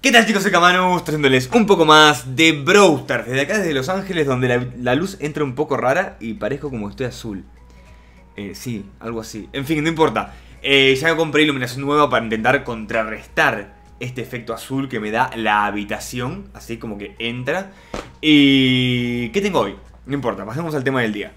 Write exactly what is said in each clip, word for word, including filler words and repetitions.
¿Qué tal, chicos? Soy Camanus, trayéndoles un poco más de Brawl Stars, desde acá, desde Los Ángeles, donde la, la luz entra un poco rara y parezco como estoy azul. Eh, sí, algo así. En fin, no importa. Eh, ya compré iluminación nueva para intentar contrarrestar este efecto azul que me da la habitación, así como que entra. ¿Y qué tengo hoy? No importa, pasemos al tema del día.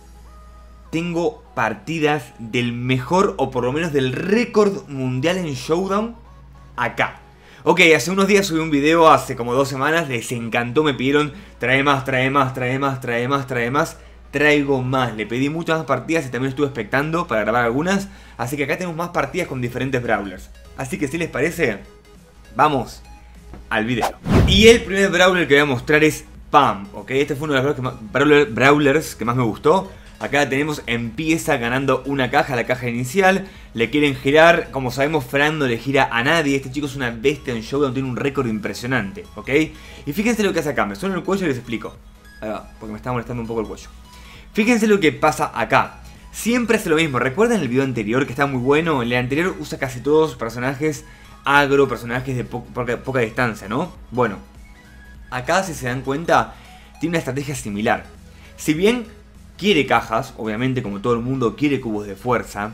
Tengo partidas del mejor, o por lo menos del récord mundial en Showdown, acá. Ok, hace unos días subí un video, hace como dos semanas, les encantó, me pidieron trae más, trae más, trae más, trae más, trae más. Traigo más, le pedí muchas más partidas y también estuve expectando para grabar algunas. Así que acá tenemos más partidas con diferentes brawlers. Así que si les parece, vamos al video. Y el primer brawler que voy a mostrar es Pam, ok, este fue uno de los brawlers que más, brawler, brawlers que más me gustó. Acá tenemos, empieza ganando una caja, la caja inicial. Le quieren girar, como sabemos Fran no le gira a nadie. Este chico es una bestia en Showdown, tiene un récord impresionante, ok. Y fíjense lo que hace acá, me suena el cuello y les explico. Ahí va, porque me está molestando un poco el cuello. Fíjense lo que pasa acá. Siempre hace lo mismo. ¿Recuerdan el video anterior que está muy bueno? En el anterior usa casi todos personajes agro, personajes de po poca, poca distancia, ¿no? Bueno, acá si se dan cuenta tiene una estrategia similar. Si bien quiere cajas, obviamente como todo el mundo quiere cubos de fuerza,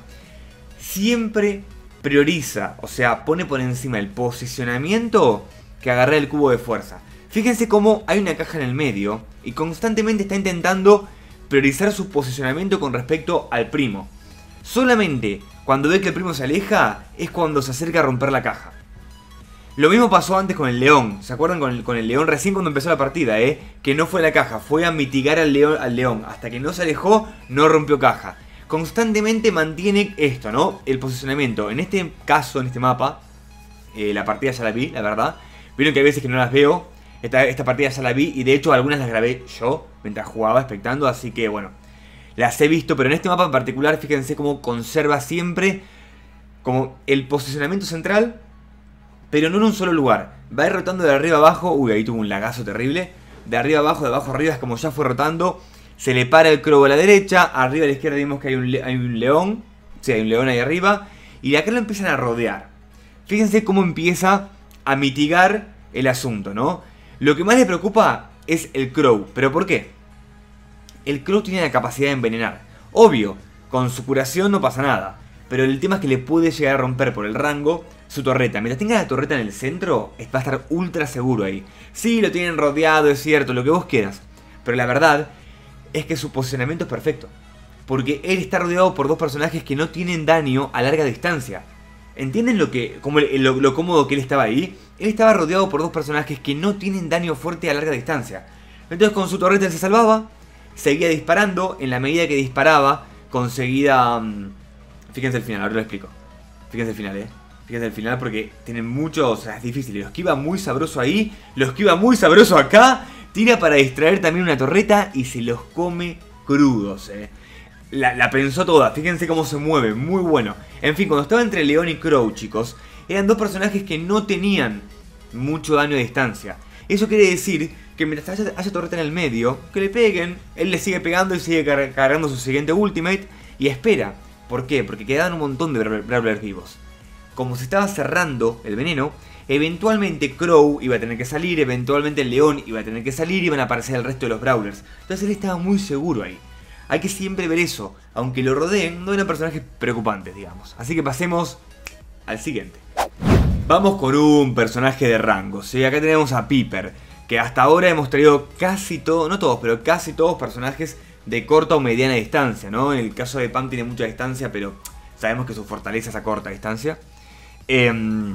siempre prioriza, o sea, pone por encima el posicionamiento que agarrar el cubo de fuerza. Fíjense cómo hay una caja en el medio y constantemente está intentando priorizar su posicionamiento con respecto al primo. Solamente cuando ve que el primo se aleja es cuando se acerca a romper la caja. Lo mismo pasó antes con el león. ¿Se acuerdan con el, con el león recién cuando empezó la partida? Eh? Que no fue la caja, fue a mitigar al león, al león. Hasta que no se alejó, no rompió caja. Constantemente mantiene esto, ¿no? El posicionamiento. En este caso, en este mapa, eh, la partida ya la vi, la verdad. Vieron que hay veces que no las veo. Esta, esta partida ya la vi y de hecho algunas las grabé yo mientras jugaba, expectando, así que bueno, las he visto, pero en este mapa en particular fíjense cómo conserva siempre como el posicionamiento central, pero no en un solo lugar. Va a ir rotando de arriba a abajo, uy, ahí tuvo un lagazo terrible, de arriba a abajo, de abajo a arriba, es como ya fue rotando, se le para el crow a la derecha, arriba a la izquierda vimos que hay un, hay un león, sí, hay un león ahí arriba, y de acá lo empiezan a rodear. Fíjense cómo empieza a mitigar el asunto, ¿no? Lo que más le preocupa es el crow. ¿Pero por qué? El crow tiene la capacidad de envenenar. Obvio, con su curación no pasa nada. Pero el tema es que le puede llegar a romper por el rango su torreta. Mientras tenga la torreta en el centro, va a estar ultra seguro ahí. Sí, lo tienen rodeado, es cierto, lo que vos quieras. Pero la verdad es que su posicionamiento es perfecto. Porque él está rodeado por dos personajes que no tienen daño a larga distancia. ¿Entienden lo, que, como lo, lo cómodo que él estaba ahí? Él estaba rodeado por dos personajes que no tienen daño fuerte a larga distancia. Entonces con su torreta él se salvaba, seguía disparando, en la medida que disparaba, conseguía... Um, fíjense el final, ahora lo explico. Fíjense el final, eh. Fíjense el final porque tienen mucho, o sea, es difícil. Lo esquiva muy sabroso ahí, lo esquiva muy sabroso acá, tira para distraer también una torreta y se los come crudos, eh. La, la pensó toda, fíjense cómo se mueve, muy bueno. En fin, cuando estaba entre León y Crow, chicos, eran dos personajes que no tenían mucho daño a distancia. Eso quiere decir que mientras haya, haya torreta en el medio, que le peguen, él le sigue pegando y sigue car cargando su siguiente ultimate y espera. ¿Por qué? Porque quedaban un montón de brawlers vivos. Como se estaba cerrando el veneno, eventualmente Crow iba a tener que salir, eventualmente el León iba a tener que salir y iban a aparecer el resto de los brawlers. Entonces él estaba muy seguro ahí. Hay que siempre ver eso, aunque lo rodeen, no eran personajes preocupantes, digamos. Así que pasemos al siguiente. Vamos con un personaje de rango, ¿sí? Acá tenemos a Piper, que hasta ahora hemos traído casi todos, no todos, pero casi todos personajes de corta o mediana distancia, ¿no? En el caso de Pam tiene mucha distancia, pero sabemos que su fortaleza es a corta distancia. Eh,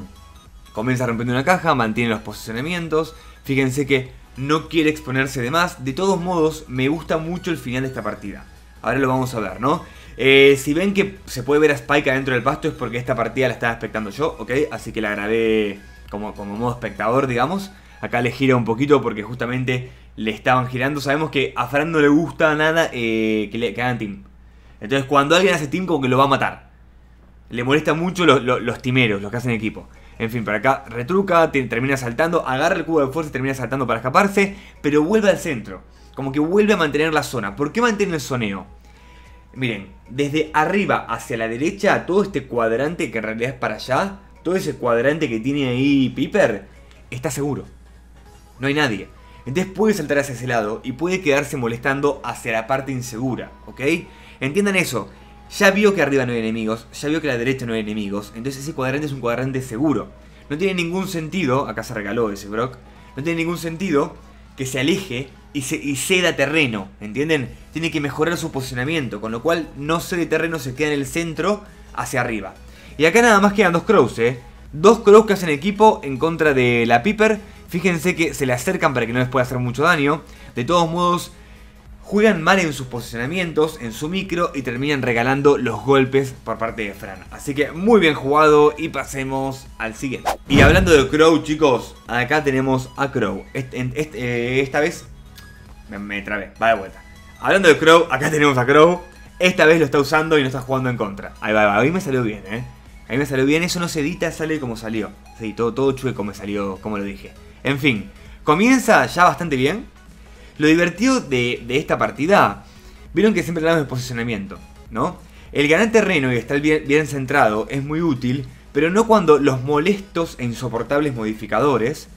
comienza rompiendo una caja, mantiene los posicionamientos, fíjense que no quiere exponerse de más. De todos modos, me gusta mucho el final de esta partida. Ahora lo vamos a ver, ¿no? Eh, si ven que se puede ver a Spike adentro del pasto es porque esta partida la estaba expectando yo, ¿ok? Así que la grabé como, como modo espectador, digamos. Acá le gira un poquito porque justamente le estaban girando. Sabemos que a Fran no le gusta nada eh, que, le, que hagan team. Entonces cuando alguien hace team como que lo va a matar. Le molesta mucho los, los, los timeros, los que hacen equipo. En fin, por acá retruca, termina saltando, agarra el cubo de fuerza y termina saltando para escaparse, pero vuelve al centro. Como que vuelve a mantener la zona. ¿Por qué mantiene el zoneo? Miren, desde arriba hacia la derecha, todo este cuadrante que en realidad es para allá, todo ese cuadrante que tiene ahí Piper, está seguro. No hay nadie. Entonces puede saltar hacia ese lado y puede quedarse molestando hacia la parte insegura, ¿ok? Entiendan eso. Ya vio que arriba no hay enemigos, ya vio que a la derecha no hay enemigos, entonces ese cuadrante es un cuadrante seguro. No tiene ningún sentido, acá se regaló ese Brock, no tiene ningún sentido que se aleje y, se, y ceda terreno, ¿entienden? Tiene que mejorar su posicionamiento, con lo cual no cede terreno, se queda en el centro hacia arriba. Y acá nada más quedan dos Crows, ¿eh? Dos Crows que hacen equipo en contra de la Piper. Fíjense que se le acercan para que no les pueda hacer mucho daño. De todos modos, juegan mal en sus posicionamientos, en su micro, y terminan regalando los golpes por parte de Fran. Así que muy bien jugado y pasemos al siguiente. Y hablando de Crow, chicos, acá tenemos a Crow. Este, este, eh, esta vez me, me trabé, va de vuelta. Hablando de Crow, acá tenemos a Crow. Esta vez lo está usando y no está jugando en contra. Ahí va, ahí va. A mí me salió bien, eh. A mí me salió bien, eso no se edita, sale como salió. Sí, todo, todo chueco me salió, como lo dije. En fin, comienza ya bastante bien. Lo divertido de, de esta partida, vieron que siempre hablamos de posicionamiento, ¿no? El ganar terreno y estar bien, bien centrado es muy útil, pero no cuando los molestos e insoportables modificadores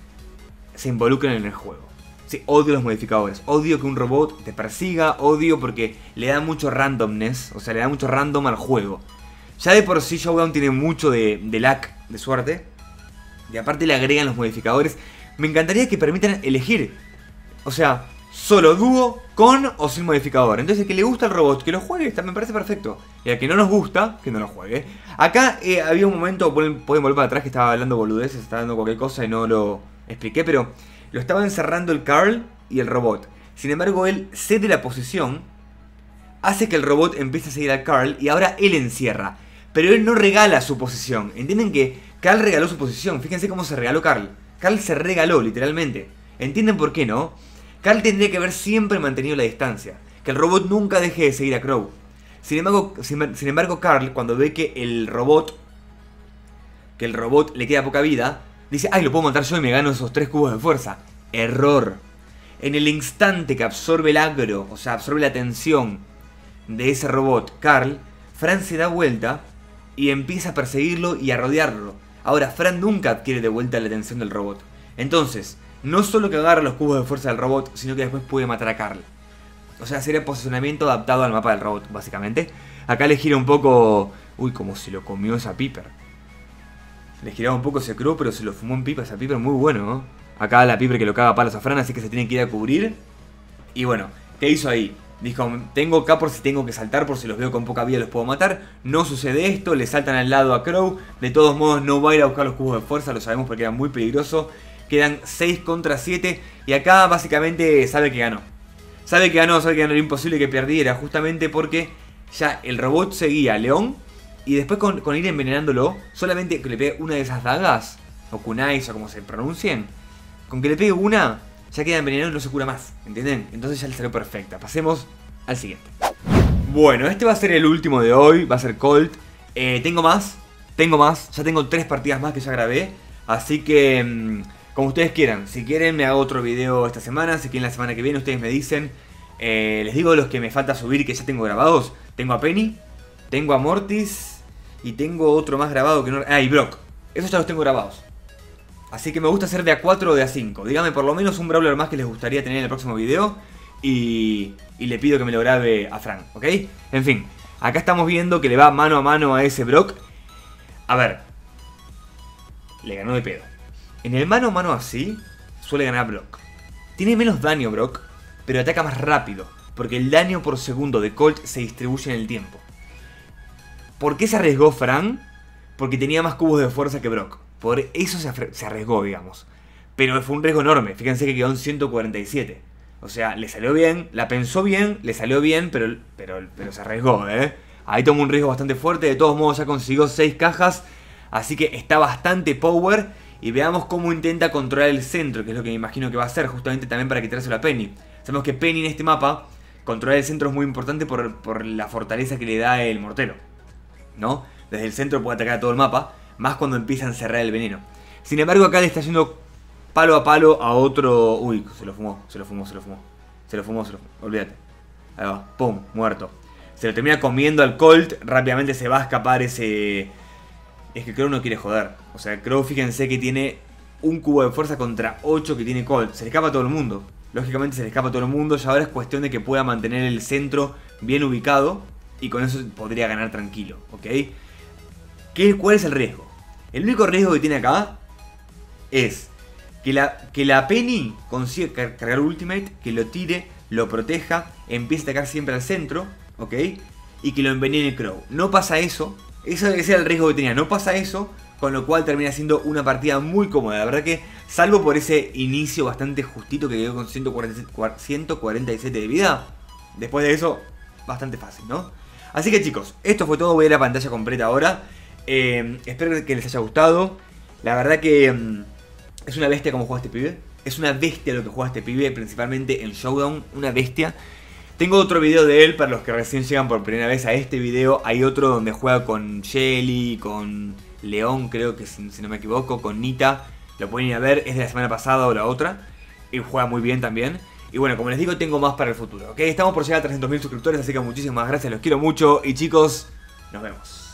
se involucran en el juego. Sí, odio los modificadores, odio que un robot te persiga, odio porque le da mucho randomness, o sea, le da mucho random al juego. Ya de por sí Showdown tiene mucho de, de lag, de suerte, y aparte le agregan los modificadores. Me encantaría que permitan elegir, o sea, solo dúo, con o sin modificador. Entonces, el que le gusta el robot, que lo juegue, me parece perfecto. Y al que no nos gusta, que no lo juegue. Acá eh, había un momento, pueden, pueden volver para atrás, que estaba hablando boludeces, estaba dando cualquier cosa y no lo expliqué, pero lo estaba encerrando el Carl y el robot. Sin embargo, él cede la posición, hace que el robot empiece a seguir al Carl y ahora él encierra. Pero él no regala su posición. ¿Entienden que Carl regaló su posición? Fíjense cómo se regaló Carl. Carl se regaló, literalmente. ¿Entienden por qué, no? Carl tendría que haber siempre mantenido la distancia. Que el robot nunca deje de seguir a Crow. Sin embargo, sin, sin embargo Carl, cuando ve que el robot... Que el robot le queda poca vida, dice, ay, lo puedo matar yo y me gano esos tres cubos de fuerza. Error. En el instante que absorbe el agro, o sea, absorbe la tensión de ese robot, Carl, Fran se da vuelta y empieza a perseguirlo y a rodearlo. Ahora, Fran nunca adquiere de vuelta la atención del robot. Entonces, no solo que agarra los cubos de fuerza del robot, sino que después puede matar a Carl. O sea, sería posicionamiento adaptado al mapa del robot, básicamente. Acá le gira un poco... Uy, como se lo comió esa Piper. Le giraba un poco ese Crow, pero se lo fumó en pipa. Esa Piper muy bueno, ¿no? Acá la Piper que lo caga a palos a Fran, así que se tiene que ir a cubrir. Y bueno, ¿qué hizo ahí? Dijo, tengo acá por si tengo que saltar, por si los veo con poca vida los puedo matar. No sucede esto, le saltan al lado a Crow. De todos modos no va a ir a buscar los cubos de fuerza, lo sabemos porque era muy peligroso. Quedan seis contra siete y acá básicamente sabe que ganó. Sabe que ganó, sabe que ganó, era imposible que perdiera, justamente porque ya el robot seguía a León. Y después con, con ir envenenándolo, solamente que le pegue una de esas dagas, o kunais o como se pronuncien, con que le pegue una... ya queda envenenado y no se cura más, ¿entienden? Entonces ya le salió perfecta. Pasemos al siguiente. Bueno, este va a ser el último de hoy, va a ser Colt. Eh, tengo más, tengo más, ya tengo tres partidas más que ya grabé. Así que, mmm, como ustedes quieran, si quieren me hago otro video esta semana, si quieren la semana que viene ustedes me dicen. Eh, les digo los que me falta subir que ya tengo grabados. Tengo a Penny, tengo a Mortis y tengo otro más grabado que no... Ah, y Brock. Esos ya los tengo grabados. Así que me gusta hacer de a cuatro o de a cinco. Díganme por lo menos un brawler más que les gustaría tener en el próximo video. Y, y le pido que me lo grabe a Frank, ¿ok? En fin, acá estamos viendo que le va mano a mano a ese Brock. A ver. Le ganó de pedo. En el mano a mano así, suele ganar Brock. Tiene menos daño Brock, pero ataca más rápido. Porque el daño por segundo de Colt se distribuye en el tiempo. ¿Por qué se arriesgó Frank? Porque tenía más cubos de fuerza que Brock. Por eso se, se arriesgó, digamos. Pero fue un riesgo enorme. Fíjense que quedó en ciento cuarenta y siete. O sea, le salió bien, la pensó bien, le salió bien, pero, pero, pero se arriesgó, ¿eh? Ahí tomó un riesgo bastante fuerte. De todos modos ya consiguió seis cajas. Así que está bastante power. Y veamos cómo intenta controlar el centro, que es lo que me imagino que va a hacer, justamente también para quitárselo a Penny. Sabemos que Penny en este mapa, controlar el centro es muy importante por, por la fortaleza que le da el mortero, ¿no? Desde el centro puede atacar a todo el mapa. Más cuando empieza a encerrar el veneno. Sin embargo, acá le está yendo palo a palo a otro... Uy, se lo fumó, se lo fumó, se lo fumó. Se lo fumó, se lo fumó. Olvídate. Ahí va, pum, muerto. Se lo termina comiendo al Colt. Rápidamente se va a escapar ese... Es que Crow no quiere joder. O sea, Crow, fíjense que tiene un cubo de fuerza contra ocho que tiene Colt. Se le escapa a todo el mundo. Lógicamente se le escapa a todo el mundo. Y ahora es cuestión de que pueda mantener el centro bien ubicado. Y con eso podría ganar tranquilo, ¿ok? ¿Qué, ¿Cuál es el riesgo? El único riesgo que tiene acá es que la, que la Penny consiga car cargar Ultimate, que lo tire, lo proteja, empiece a atacar siempre al centro, ¿ok? Y que lo envenene Crow. No pasa eso. Ese era el riesgo que tenía. No pasa eso. Con lo cual termina siendo una partida muy cómoda. La verdad que, salvo por ese inicio bastante justito que quedó con ciento cuarenta y siete de vida, después de eso, bastante fácil, ¿no? Así que chicos, esto fue todo. Voy a ir a la pantalla completa ahora. Eh, espero que les haya gustado. La verdad que um, es una bestia como juega este pibe. Es una bestia lo que juega este pibe, principalmente en Showdown. Una bestia. Tengo otro video de él para los que recién llegan por primera vez a este video. Hay otro donde juega con Shelly, con León, creo que si, si no me equivoco, con Nita. Lo pueden ir a ver, es de la semana pasada o la otra. Y juega muy bien también. Y bueno, como les digo, tengo más para el futuro, ¿ok? Estamos por llegar a trescientos mil suscriptores, así que muchísimas gracias, los quiero mucho. Y chicos, nos vemos.